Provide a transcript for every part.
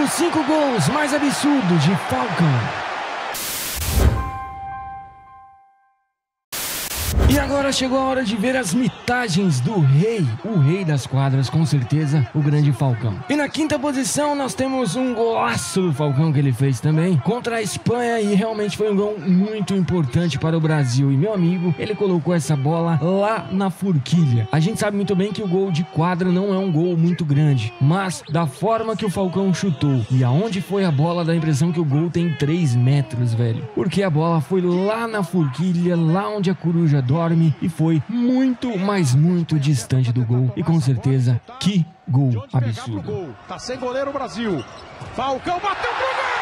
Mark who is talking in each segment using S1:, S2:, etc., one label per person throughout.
S1: Os 5 gols mais absurdos de Falcão. E agora chegou a hora de ver as mitagens do rei, o rei das quadras, com certeza, o grande Falcão. E na 5ª posição nós temos um golaço do Falcão que ele fez também contra a Espanha, e realmente foi um gol muito importante para o Brasil. E meu amigo, ele colocou essa bola lá na forquilha. A gente sabe muito bem que o gol de quadra não é um gol muito grande, mas da forma que o Falcão chutou e aonde foi a bola, dá a impressão que o gol tem 3 metros, velho. Porque a bola foi lá na forquilha, lá onde a coruja dorme, e foi muito, mas muito distante do gol. E com certeza, que gol absurdo.
S2: Tá sem goleiro o Brasil. Falcão bateu pro gol!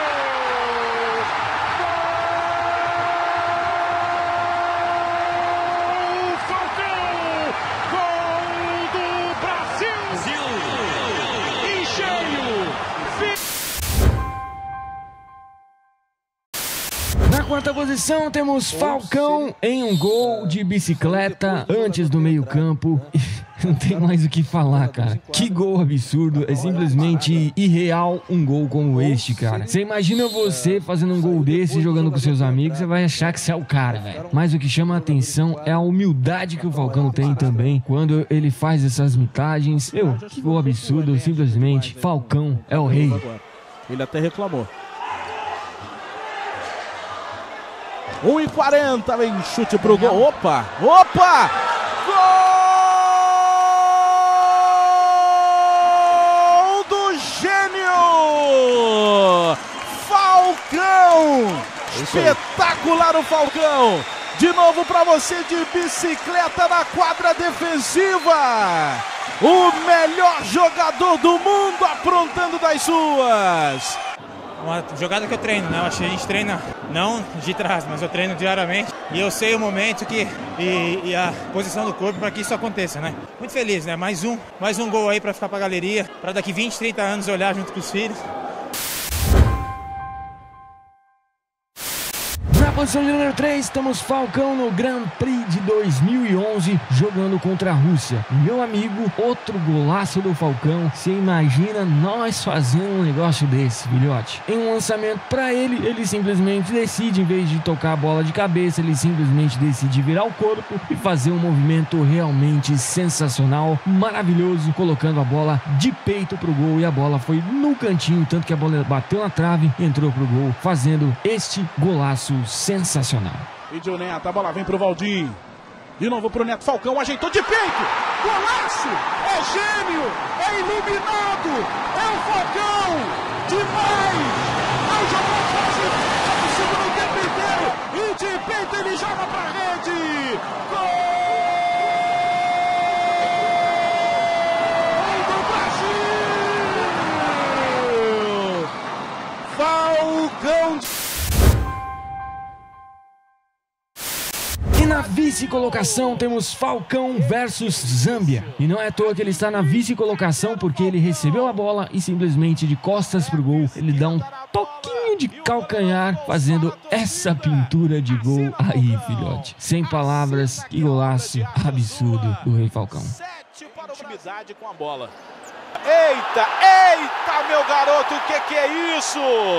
S1: Na 4ª posição temos Falcão em um gol de bicicleta antes do meio-campo. Não tem mais o que falar, cara. Que gol absurdo. É simplesmente irreal um gol como este, cara. Você imagina você fazendo um gol desse, jogando com seus amigos, você vai achar que você é o cara, velho. Mas o que chama a atenção é a humildade que o Falcão tem também quando ele faz essas mitagens. Que gol absurdo. Simplesmente, Falcão é o rei.
S2: Ele até reclamou. 1:40, vem chute pro gol. Opa! Opa! Gol do gênio! Falcão! Espetacular o Falcão! De novo para você de bicicleta na quadra defensiva! O melhor jogador do mundo aprontando das suas!
S3: Uma jogada que eu treino, né? Eu acho que a gente treina não de trás, mas eu treino diariamente. E eu sei o momento e a posição do corpo para que isso aconteça, né? Muito feliz, né? Mais um gol aí para ficar para a galeria, para daqui 20, 30 anos olhar junto com os filhos.
S1: Na posição de número 3, temos Falcão no Grand Prix de 2011, jogando contra a Rússia. Meu amigo, outro golaço do Falcão. Você imagina nós fazendo um negócio desse, filhote? Em um lançamento para ele simplesmente decide, em vez de tocar a bola de cabeça, ele simplesmente decide virar o corpo e fazer um movimento realmente sensacional, maravilhoso, colocando a bola de peito pro gol, e a bola foi no cantinho, tanto que a bola bateu na trave e entrou pro gol, fazendo este golaço sensacional.
S2: Vídeo Neto, a bola vem pro Valdir. De novo pro Neto, Falcão ajeitou de peito. Golaço! É gênio! É iluminado! É o Falcão! Demais! Não jogou quase no segundo tempo inteiro. E de peito ele joga pra rede. Gol do Brasil! Falcão!
S1: E na vice-colocação temos Falcão versus Zâmbia. E não é à toa que ele está na vice-colocação, porque ele recebeu a bola e simplesmente de costas pro gol, ele dá um toquinho de calcanhar, fazendo essa pintura de gol aí, filhote. Sem palavras, que golaço absurdo do Rei Falcão.
S2: 7 para a intimidade com a bola. Eita, eita, meu garoto, o que é isso?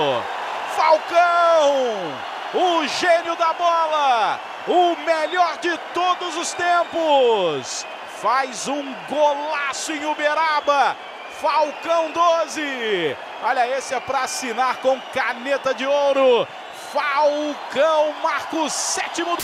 S2: Falcão, o gênio da bola, o melhor de todos os tempos, faz um golaço em Uberaba. Falcão 12, olha, esse é para assinar com caneta de ouro. Falcão marca o 7º.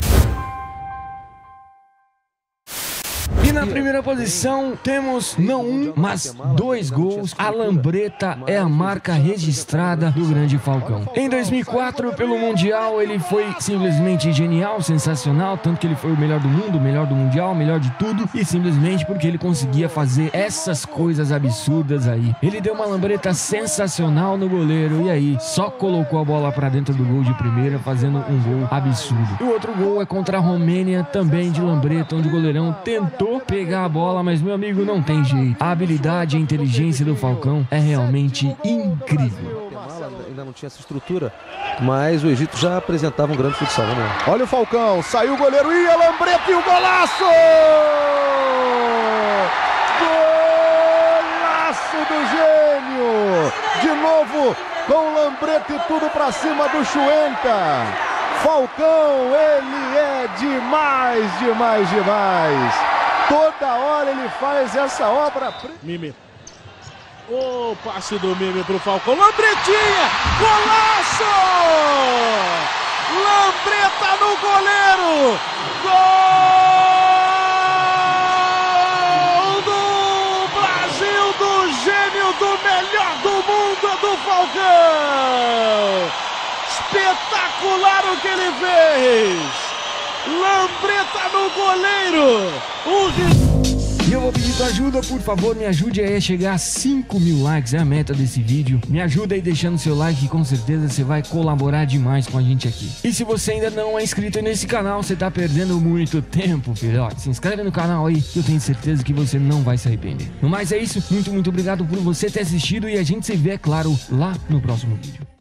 S1: E na primeira posição temos não um, mas 2 gols. A lambreta é a marca registrada do grande Falcão. Em 2004, pelo Mundial, ele foi simplesmente genial, sensacional, tanto que ele foi o melhor do mundo, o melhor do Mundial, o melhor de tudo, e simplesmente porque ele conseguia fazer essas coisas absurdas aí. Ele deu uma lambreta sensacional no goleiro, e aí só colocou a bola pra dentro do gol de primeira, fazendo um gol absurdo. E o outro gol é contra a Romênia, também de lambreta, onde o goleirão tentou pegar a bola, mas, meu amigo, não tem jeito. A habilidade e a inteligência do Falcão é realmente incrível.
S4: Ainda não tinha essa estrutura, mas o Egito já apresentava um grande futsal. Vamos lá.
S2: Olha o Falcão, saiu o goleiro, ia lambreta e o golaço! Golaço do gênio!
S5: novo, com Lambreta e tudo pra cima do Chuenca. Falcão, ele é demais, demais, demais. Toda hora ele faz essa obra.
S2: Mimi. O passe do Mimi pro Falcão. Lambretinha! Golaço! Lambreta no goleiro! Gol do Brasil, do gênio, do melhor do mundo, do Falcão! Espetacular o que ele fez! Lambreta no goleiro!
S1: E eu vou pedir tua ajuda, por favor, me ajude aí a chegar a 5.000 likes, é a meta desse vídeo. Me ajuda aí deixando seu like, que com certeza você vai colaborar demais com a gente aqui. E se você ainda não é inscrito nesse canal, você tá perdendo muito tempo, filhote. Se inscreve no canal aí, que eu tenho certeza que você não vai se arrepender. No mais é isso, muito obrigado por você ter assistido e a gente se vê, é claro, lá no próximo vídeo.